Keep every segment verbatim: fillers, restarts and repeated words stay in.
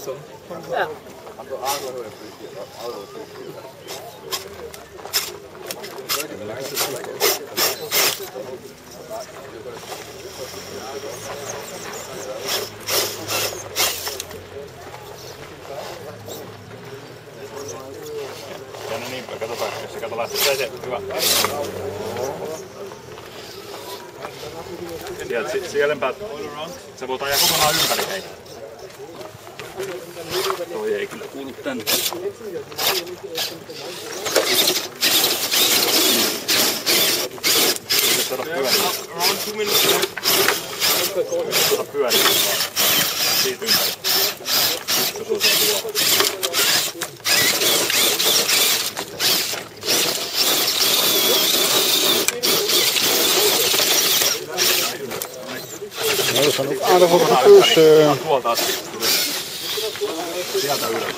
som. Ja. Ja no niin, katsotaan, jos se kato lähtee se, hyvä. Sieltä sielempää, sä voit ajaa kokonaan ympäri hei. Toi ei kyllä kuulu tänne. Saada pyöriä. Saada pyöriä vaan. Siitä ympäri. Jos on saa tuolla. Aina voi kuusi. Tuolta asti. Sieltä ylös.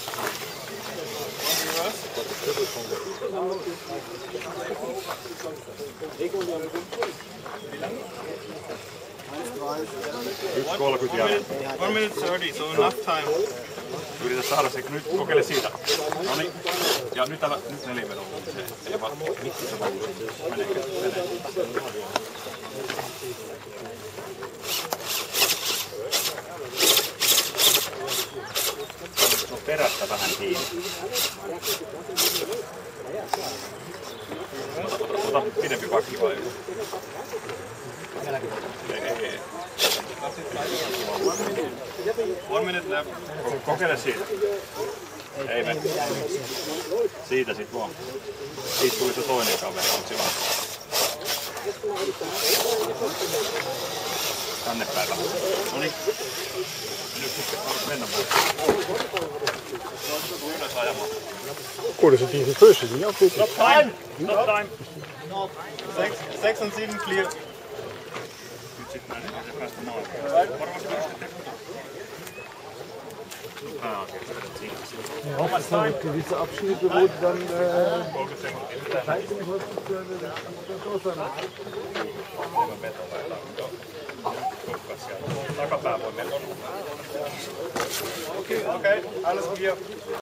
yksi kolmekymmentä jälkeen. one minute thirty, so enough time. Yritä saada se, nyt kokeile siitä. Noniin. Ja nyt älä, nyt nelivedon se. Ei vaan, miksi se vaan meneekö? Menee. No perästä vähän kiinni. Ota, ota pidempi pakki vai? Ei, ei, ei. One minute left. Kokeile siitä. Ei mene. Siitä sit vaan. Siitä tuli se toinen kaveri. On sillä. Tänne päin vähän. Noniin. Nyt sitten mennä pois. Ylös ajamaan. Kuule se tiisi pöyssi, niin on Stop time! Stop time! Six, six and seven clear. Nyt sit näin, ei se päästä maalle. Varmasti pystytte. Ja, es gibt gewisse Abschnitte, wo dann äh, Takapää voi mennä. Okei, okay, okay, alles clear.